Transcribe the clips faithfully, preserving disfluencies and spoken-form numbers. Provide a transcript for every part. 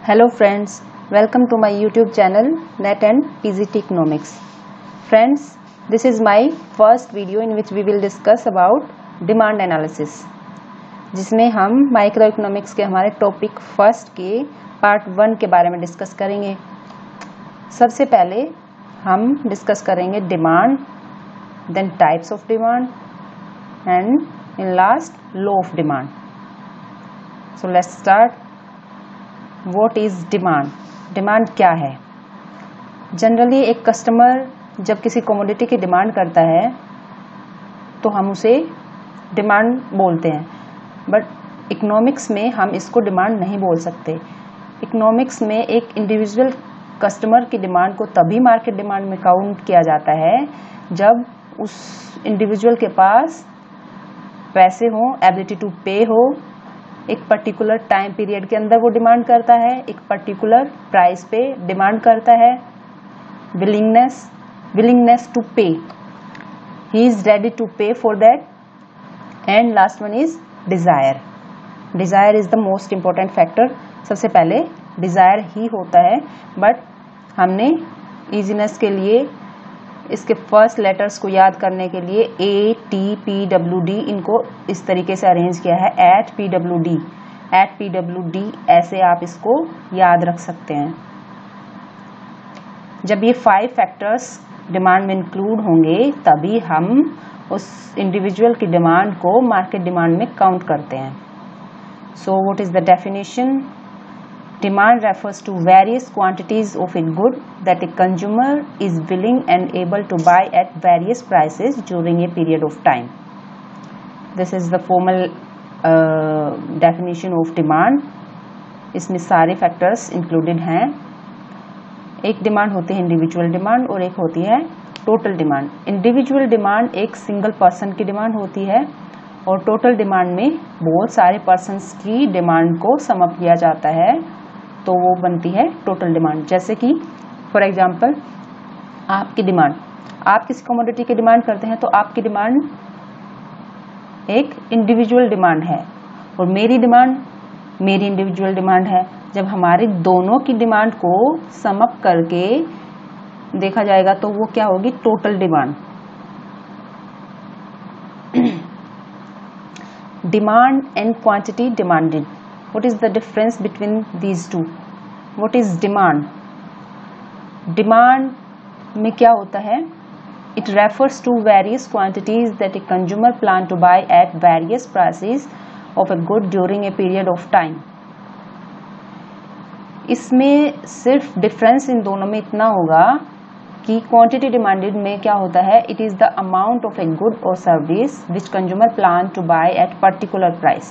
Hello friends, welcome to my YouTube channel Net and P G T Economics. Friends, this is my first video in which we will discuss about demand analysis, जिसमें हम micro economics के हमारे topic first के part one के बारे में discuss करेंगे। सबसे पहले हम डिस्कस करेंगे demand, then types of demand and in last law of demand. So let's start. What is demand? Demand क्या है? जनरली एक कस्टमर जब किसी कमोडिटी की डिमांड करता है तो हम उसे डिमांड बोलते हैं, बट इकोनॉमिक्स में हम इसको डिमांड नहीं बोल सकते। इकोनॉमिक्स में एक इंडिविजुअल कस्टमर की डिमांड को तभी मार्केट डिमांड में काउंट किया जाता है जब उस इंडिविजुअल के पास पैसे हों, एबिलिटी टू पे हो, एक पर्टिकुलर टाइम पीरियड के अंदर वो डिमांड करता है, एक पर्टिकुलर प्राइस पे डिमांड करता है, willingness willingness to pay, he is ready to pay for that, and last one is desire. Desire is the most important factor. सबसे पहले डिजायर ही होता है, बट हमने इजीनेस के लिए इसके फर्स्ट लेटर्स को याद करने के लिए A T P W D इनको इस तरीके से अरेंज किया है, at P W D at P W D ऐसे आप इसको याद रख सकते हैं। जब ये फाइव फैक्टर्स डिमांड में इंक्लूड होंगे तभी हम उस इंडिविजुअल की डिमांड को मार्केट डिमांड में काउंट करते हैं। So what is the definition? Demand refers to various quantities of a good that a consumer is willing and able to buy at various prices during a period of time. This is the formal uh, definition of demand. इसमें सारे factors included हैं। एक demand होती है individual demand और एक होती है टोटल डिमांड। इंडिविजुअल डिमांड एक सिंगल पर्सन की डिमांड होती है और टोटल डिमांड में बहुत सारे पर्सन्स की डिमांड को सम अप किया जाता है, तो वो बनती है टोटल डिमांड। जैसे कि फॉर एग्जांपल आपकी डिमांड, आप किसी कमोडिटी की डिमांड करते हैं तो आपकी डिमांड एक इंडिविजुअल डिमांड है और मेरी डिमांड मेरी इंडिविजुअल डिमांड है। जब हमारी दोनों की डिमांड को सम अप करके देखा जाएगा तो वो क्या होगी? Total demand. Demand and quantity demanded, what is the difference between these two? What is demand? Demand में क्या होता है? It refers to various quantities that a consumer plan to buy at various prices of a good during a period of time. इसमें सिर्फ difference in दोनों में इतना होगा कि क्वांटिटी डिमांडेड में क्या होता है? It is the amount of a good or service which consumer plan to buy at particular price.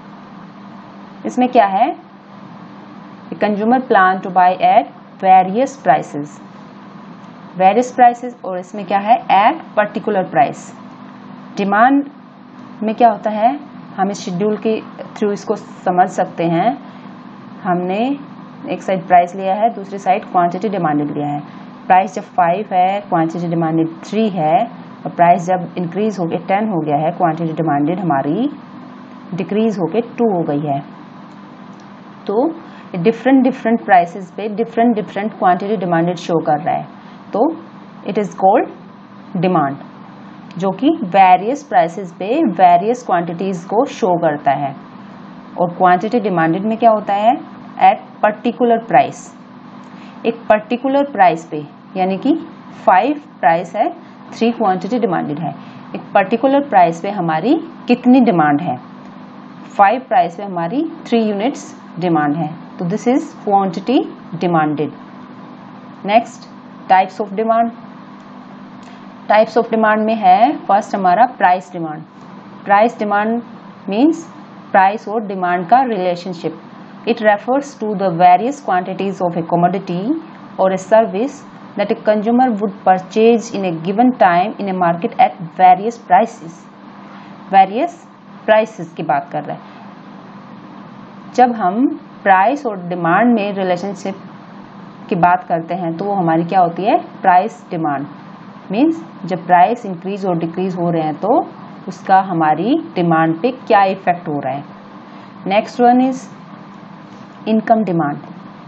इसमें क्या है? Consumer plan to buy at various prices, various prices, और इसमें क्या है? At particular price. डिमांड में क्या होता है? हम इस शेड्यूल के थ्रू इसको समझ सकते हैं। हमने एक साइड प्राइस लिया है, दूसरी साइड क्वांटिटी डिमांडेड लिया है। प्राइस जब फाइव है, क्वांटिटी डिमांडेड थ्री है, और प्राइस जब इंक्रीज हो गया टेन हो गया है, क्वांटिटी डिमांडेड हमारी डिक्रीज होके टू हो गई है। तो डिफरेंट डिफरेंट प्राइसेस पे different different quantity demanded show कर रहा है, तो इट इज कॉल्ड डिमांड, जो कि वेरियस प्राइसेस पे वेरियस क्वांटिटीज को शो करता है। और क्वांटिटी डिमांडेड में क्या होता है? एट पर्टिकुलर प्राइस, एक पर्टिकुलर प्राइस पे, यानी कि फाइव प्राइस है, थ्री क्वांटिटी डिमांडेड है। एक पर्टिकुलर प्राइस पे हमारी कितनी डिमांड है? फाइव प्राइस पे हमारी थ्री यूनिट्स डिमांड है, तो this is quantity demanded. Next, types of demand. Types of demand में है फर्स्ट हमारा price demand. Price demand means price और डिमांड का relationship. It refers to the various quantities of a commodity और a service that a consumer would purchase in a given time in a market at various prices. Various prices की बात कर रहे हैं। जब हम प्राइस और डिमांड में रिलेशनशिप की बात करते हैं तो वो हमारी क्या होती है? प्राइस डिमांड मीन्स जब प्राइस इंक्रीज और डिक्रीज हो रहे हैं तो उसका हमारी डिमांड पे क्या इफेक्ट हो रहा है। Next one is income demand.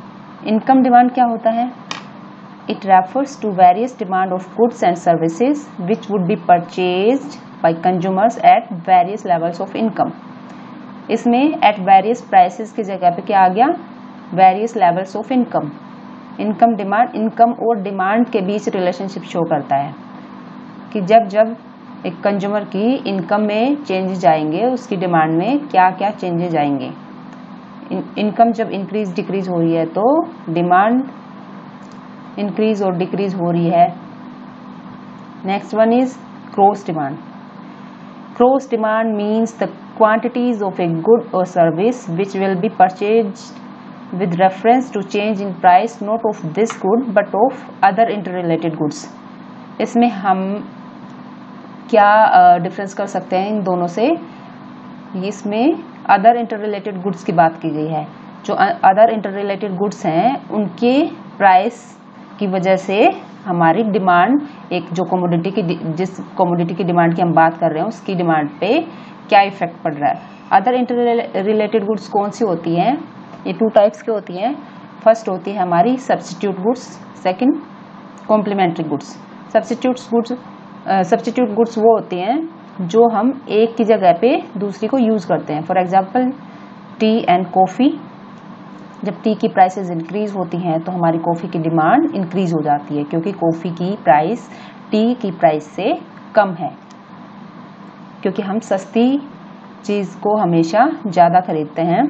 Income demand क्या होता है? It refers to various demand of goods and services which would be purchased by consumers at various levels of income. इसमें एट वेरियस प्राइसेस की जगह पे क्या आ गया? Various levels of income. Income demand, income और डिमांड के बीच रिलेशनशिप शो करता है कि जब जब एक कंज्यूमर की इनकम में चेंजेस आएंगे, उसकी डिमांड में क्या क्या चेंजेस आएंगे। इनकम जब इंक्रीज डिक्रीज हो रही है तो डिमांड इंक्रीज और डिक्रीज हो रही है। Next one is cross demand. Cross demand means the quantities of a good or service which will be purchased with reference to change in price not of this good but of other interrelated goods। इसमें हम क्या difference uh, कर सकते हैं इन दोनों से? इसमें other interrelated goods की बात की गई है। जो अदर इंटररिलेटेड गुड्स हैं उनके प्राइस की वजह से हमारी डिमांड, एक जो कमोडिटी की जिस कमोडिटी की डिमांड की हम बात कर रहे हैं उसकी डिमांड पे क्या इफेक्ट पड़ रहा है। अदर इंटर रिलेटेड गुड्स कौन सी होती हैं? ये टू टाइप्स की होती हैं। फर्स्ट होती है हमारी substitute goods, second complementary goods. Substitute goods substitute goods वो होती हैं जो हम एक की जगह पे दूसरी को यूज़ करते हैं। For example tea and coffee. जब टी की प्राइसेस इंक्रीज होती हैं तो हमारी कॉफ़ी की डिमांड इंक्रीज हो जाती है क्योंकि कॉफ़ी की प्राइस टी की प्राइस से कम है, क्योंकि हम सस्ती चीज़ को हमेशा ज़्यादा खरीदते हैं।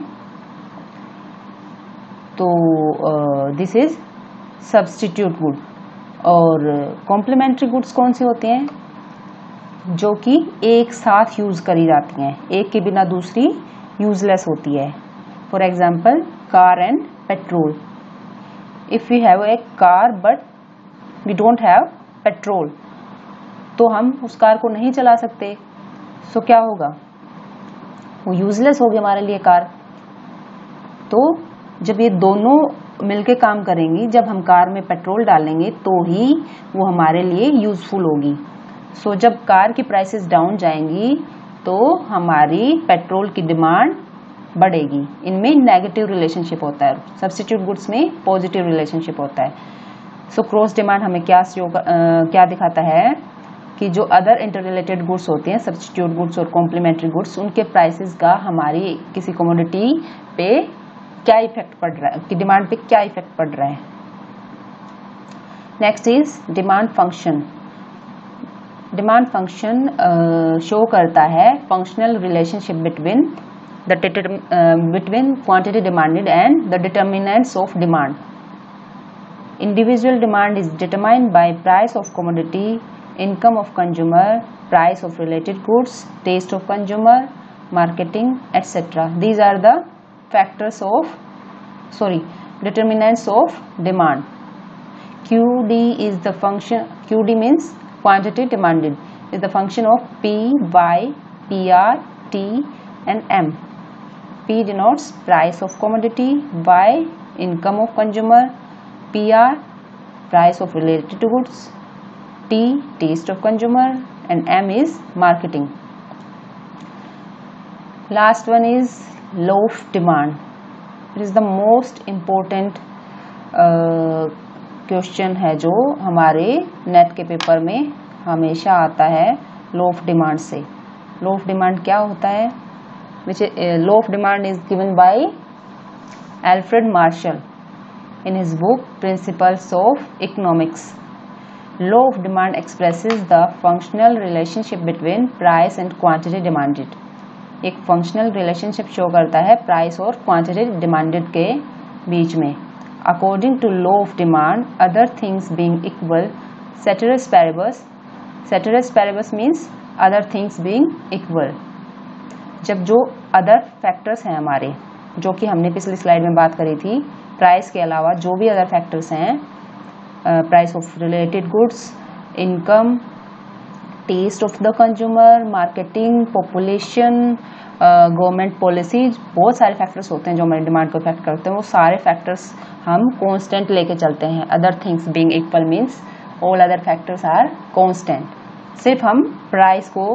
तो दिस इज सब्स्टिट्यूट गुड। और कॉम्प्लीमेंट्री गुड्स कौन सी होती हैं? जो कि एक साथ यूज़ करी जाती हैं, एक के बिना दूसरी यूजलेस होती है। For example car and petrol. If we have a car but we don't have petrol तो हम उस कार को नहीं चला सकते, सो क्या होगा? वो यूजलेस होगी हमारे लिए कार। तो जब ये दोनों मिलके काम करेंगी, जब हम कार में पेट्रोल डालेंगे तो ही वो हमारे लिए यूजफुल होगी। सो so, जब कार की प्राइसेस डाउन जाएंगी तो हमारी पेट्रोल की डिमांड बढ़ेगी। इनमें नेगेटिव रिलेशनशिप होता है, सब्स्टिट्यूट गुड्स में पॉजिटिव रिलेशनशिप होता है। सो so, क्रॉस डिमांड हमें क्या शो क्या दिखाता है कि जो अदर इंटर रिलेटेड गुड्स होते हैं, सब्स्टिट्यूट गुड्स और कॉम्प्लीमेंट्री गुड्स, उनके प्राइसेस का हमारी किसी कमोडिटी पे क्या इफेक्ट पड़ रहा है, कि डिमांड पे क्या इफेक्ट पड़ रहा है। Next is demand function. Demand function show करता है functional relationship between the between quantity demanded and the determinants of demand. Individual demand is determined by price of commodity, income of consumer, price of related goods, taste of consumer, marketing, et cetera. These are the factors of, sorry, determinants of demand. Q D is the function, Q D means quantity demanded, is the function of P, Y, P R, T and M. P denotes price of commodity, Y income of consumer, P R price of related goods, T taste of consumer and M is marketing. Last one is law of demand. It is the most important uh, question है जो हमारे net के paper में हमेशा आता है law of demand से। law of demand क्या होता है? Which uh, law of demand is given by Alfred Marshall in his book Principles of Economics. Law of demand expresses the functional relationship between price and quantity demanded. एक functional relationship show करता है price और quantity demanded के बीच में। According to law of demand, other things being equal, ceteris paribus, ceteris paribus means other things being equal. जब जो other factors हैं हमारे, जो कि हमने पिछली स्लाइड में बात करी थी, price के अलावा जो भी other factors हैं, price of related goods, income, taste of the consumer, marketing, population, government policies, बहुत सारे फैक्टर्स होते हैं जो हमारी डिमांड को इफेक्ट करते हैं। वो सारे फैक्टर्स हम कांस्टेंट लेके चलते हैं। Other things being equal means all other factors are constant. सिर्फ हम प्राइस को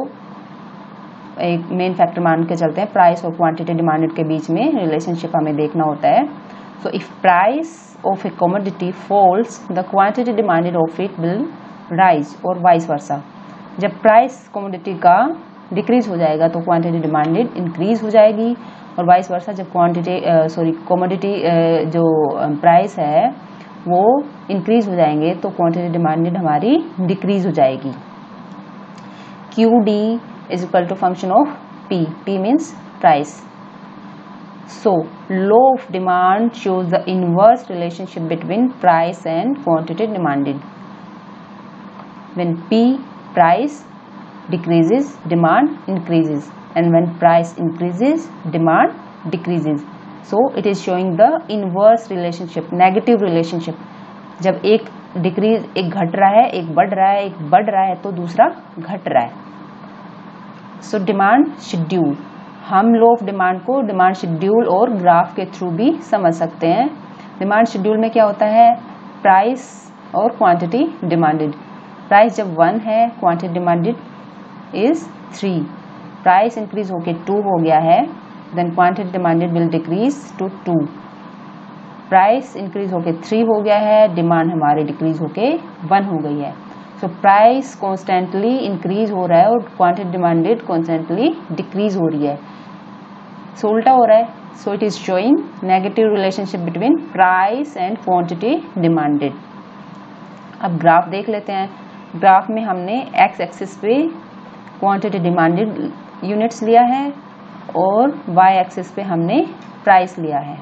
एक मेन फैक्टर मान के चलते हैं। प्राइस और क्वांटिटी डिमांडेड के बीच में रिलेशनशिप हमें देखना होता है। So if price of a commodity falls, the quantity demanded of it will rise or vice versa. जब प्राइस commodity का डिक्रीज हो जाएगा तो क्वांटिटी डिमांडेड इंक्रीज हो जाएगी, और वाइस वर्सा जब क्वांटिटी सॉरी commodity uh, जो प्राइस uh, है वो इंक्रीज हो जाएंगे तो क्वांटिटी डिमांडेड हमारी डिक्रीज हो जाएगी. Q D is equal to function of P. P means price. So, law of demand shows the inverse relationship between price and quantity demanded. When P, price, decreases, demand increases, and when price increases, demand decreases. So, it is showing the inverse relationship, negative relationship. जब एक decrease, एक घट रहा है, एक बढ़ रहा है, एक बढ़ रहा है तो दूसरा घट रहा है. So, demand schedule. हम लो ऑफ डिमांड को डिमांड शेड्यूल और ग्राफ के थ्रू भी समझ सकते हैं. डिमांड शेड्यूल में क्या होता है, प्राइस और क्वांटिटी डिमांडेड. प्राइस जब वन है, quantity demanded is three. Price increase होके टू हो गया है, then quantity demanded will decrease to two. Price increase होके थ्री हो गया है, डिमांड हमारे डिक्रीज होके वन हो गई है. सो प्राइस कॉन्स्टेंटली इंक्रीज हो रहा है और क्वांटिटी डिमांडेड कॉन्स्टेंटली डिक्रीज हो रही है. सो so, उल्टा हो रहा है. So it is showing negative relationship between price and quantity demanded. अब ग्राफ देख लेते हैं. ग्राफ में हमने एक्स एक्सिस पे क्वांटिटी डिमांडेड यूनिट्स लिया है और वाई एक्सिस पे हमने प्राइस लिया है.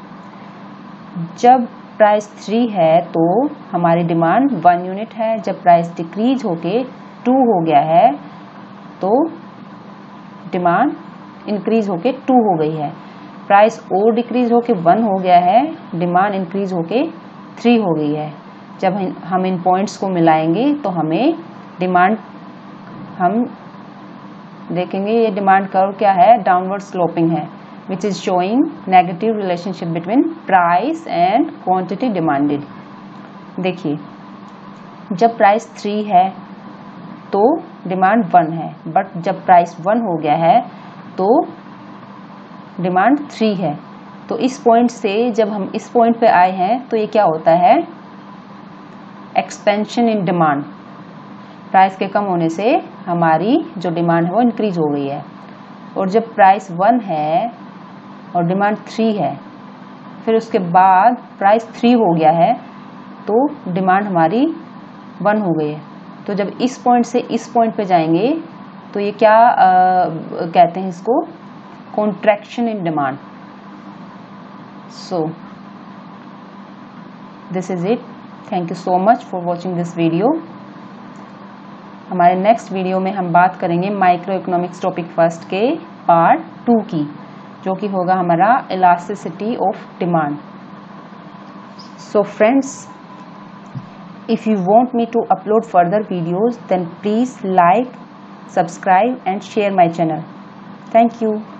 जब प्राइस थ्री है तो हमारी डिमांड वन यूनिट है. जब प्राइस डिक्रीज होके टू हो गया है तो डिमांड इंक्रीज होके टू हो गई है. प्राइस और डिक्रीज होके वन हो गया है, डिमांड इंक्रीज होके थ्री हो गई है. जब हम इन पॉइंट्स को मिलाएंगे तो हमें डिमांड, हम देखेंगे ये डिमांड कर्व क्या है, डाउनवर्ड स्लोपिंग है, which is showing negative relationship between price and quantity demanded. देखिए जब प्राइस थ्री है तो डिमांड वन है, बट जब प्राइस वन हो गया है तो डिमांड थ्री है. तो इस पॉइंट से जब हम इस पॉइंट पे आए हैं तो ये क्या होता है, एक्सपेंशन इन डिमांड. प्राइस के कम होने से हमारी जो डिमांड है वो इंक्रीज हो गई है. और जब प्राइस वन है और डिमांड थ्री है, फिर उसके बाद प्राइस थ्री हो गया है तो डिमांड हमारी वन हो गई है. तो जब इस पॉइंट से इस पॉइंट पे जाएंगे तो ये क्या आ, कहते हैं इसको, contraction in demand. So this is it. Thank you so much for watching this video. हमारे नेक्स्ट वीडियो में हम बात करेंगे माइक्रो इकोनॉमिक्स टॉपिक फर्स्ट के पार्ट टू की, जो कि होगा हमारा elasticity of demand. So friends, if you want me to upload further videos, then please like, subscribe and share my channel. Thank you.